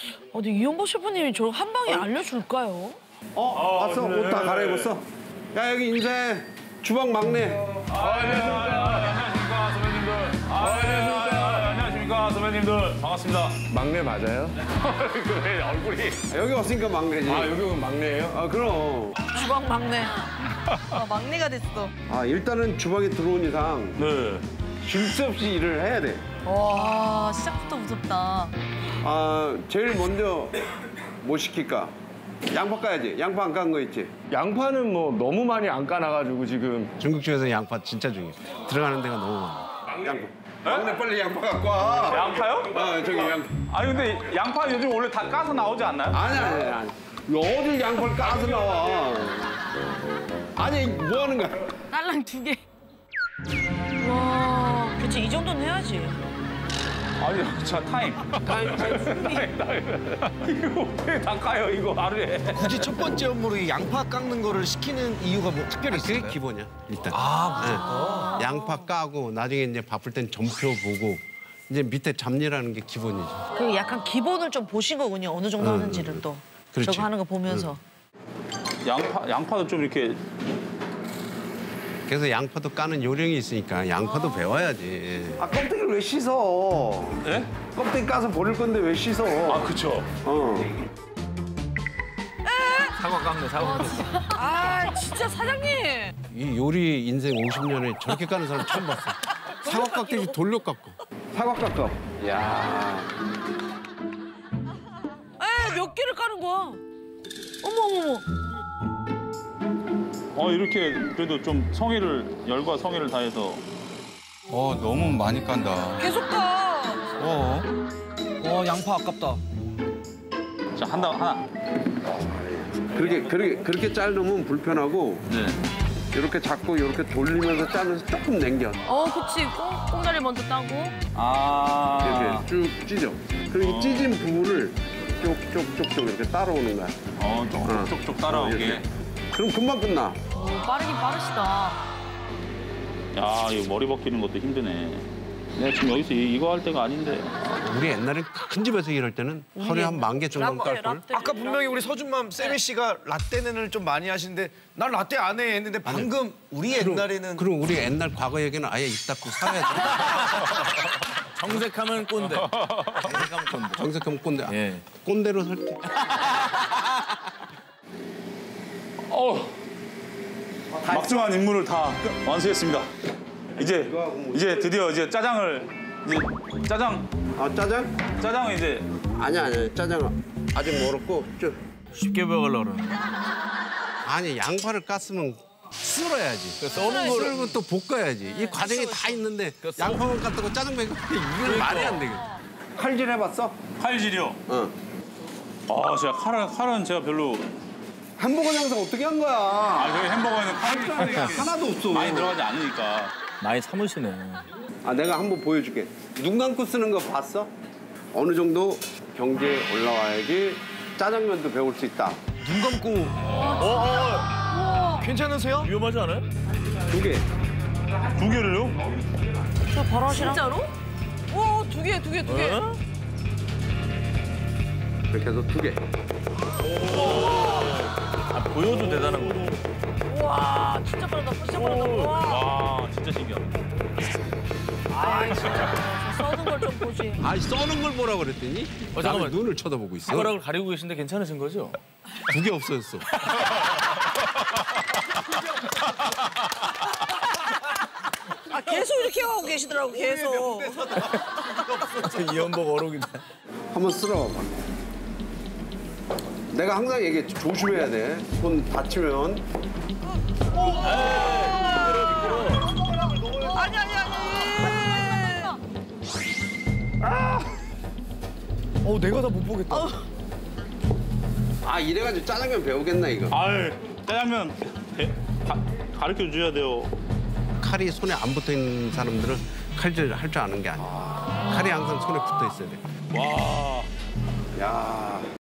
근데 이현보 셰프님이 저 한 방에 알려줄까요? 왔어? 옷 다 갈아입었어? 야, 여기 인사해. 주방 막내. 안녕하십니까, 선배님들. 안녕하십니까, 선배님들. 반갑습니다. 막내 맞아요? 그래, 얼굴이. 여기 왔으니까 막내지. 여기 막내예요? 그럼. 주방 막내. 막내가 됐어. 일단은 주방에 들어온 이상 네. 쉴 새 없이 일을 해야 돼. 와, 시작부터 무섭다. 제일 먼저 뭐 시킬까? 양파 까야지. 양파 안 깐 거 있지? 양파는 뭐 너무 많이 안 까놔가지고 지금. 중국집에서 양파 진짜 중요해. 들어가는 데가 너무 많아. 양파. 막내 빨리 양파 갖고 와. 양파요? 저기 양파. 아니, 근데 양파 요즘 원래 다 까서 나오지 않나요? 아니. 어딜 양파를 까서 나와. 아니, 뭐 하는 거야? 딸랑 2개. 와, 그치, 이 정도는 해야지. 아니, 자, 타임. 이거 어떻게 다 까요, 이거 하루에. 굳이 첫 번째 업무로 이 양파 깎는 거를 시키는 이유가 뭐 특별히 그게 있을까요? 기본이야, 일단. 무조건. 양파 까고 나중에 이제 바쁠 땐 점표 보고 이제 밑에 잡일하는 게 기본이죠. 그 약간 기본을 좀 보신 거군요. 어느 정도 하는지를 또. 그렇지. 저거 하는 거 보면서. 양파도 좀 이렇게. 그래서 양파도 까는 요령이 있으니까 양파도 배워야지. 껍데기를 왜 씻어? 예? 껍데기 까서 버릴 건데 왜 씻어? 그쵸. 사과 깎네, 사과. 진짜 사장님. 이 요리 인생 50년에 저렇게 까는 사람 처음 봤어. 사과 깎듯이 돌려 깎고. 사과 깎아. 야. 몇 개를 까는 거야? 어머. 이렇게 그래도 좀 열과 성의를 다해서. 너무 많이 깐다. 계속 까. 양파 아깝다. 자, 하나. 그렇게 자르면 불편하고 네. 이렇게 잡고 이렇게 돌리면서 자르면서 조금 남겨. 그치. 꽁다리 먼저 따고. 이렇게 쭉 찢어. 그리고 이 찢은 부분을 쪽쪽쪽쪽 이렇게 따라오는 거야. 쪽쪽쪽 따라오게. 이렇게. 그럼 금방 끝나. 빠르긴 빠르시다. 야, 이거 머리 벗기는 것도 힘드네. 내가 지금 여기서 이거 할 때가 아닌데. 우리 옛날에 큰 집에서 일할 때는 하루에 한 10,000개 정도는 깔걸. 아까 분명히 우리 서준맘 세미 씨가 라떼는 좀 많이 하시는데 난 라떼 안 해 했는데 방금 우리 옛날에는 그럼 우리 옛날 과거 얘기는 아예 입 닫고 살아야 돼. 정색하면 꼰대. 정색하면 꼰대. 정색하면 꼰대. 예. 꼰대로 살게. 막중한 임무를 다 완수했습니다. 이제 드디어 짜장을 짜장. 짜장은 이제 아니야. 짜장 아직 멀었고. 쉽게 배우려고 그러네. 아니, 양파를 깠으면 썰어야지. 써는 거를. 썰고 또 볶아야지. 이 과정이 다 있는데 양파만 깠다고 짜장 배고 이건 말이 안 되겠어. 칼질 해봤어? 칼질이요. 제가 칼은 제가 별로. 햄버거 장사 어떻게 한 거야? 저희 햄버거에는 칼이 하나도 없어. 많이 들어가지 않으니까. 많이 참으시네. 내가 한번 보여줄게. 눈 감고 쓰는 거 봤어? 어느 정도 경지에 올라와야지 짜장면도 배울 수 있다. 눈 감고 괜찮으세요? 위험하지 않아요? 2개. 2개를요? 저 바로 하시라. 진짜로? 오, 2개. 이렇게 해서 2개. 보여도 대단한 거지. 와, 진짜 빠르다. 와, 진짜 신기하다. 진짜. 써는 걸 좀 보지. 써는 걸 보라 그랬더니 잠깐만. 나를 눈을 쳐다보고 있어. 손가락을 가리고 계신데 괜찮으신 거죠? 2개 없어졌어. 계속 이렇게 하고 계시더라고, 계속. 이연복 어록이다. 한번 쓸어봐. 내가 항상 얘기했지. 조심해야 돼. 손 다치면. 아니. 내가 다 못 보겠다. 이래가지고 짜장면 배우겠나 이거. 짜장면 가르쳐 줘야 돼요. 칼이 손에 안 붙어 있는 사람들은 칼질 할 줄 아는 게 아니야. 칼이 항상 손에 붙어 있어야 돼. 와. 야.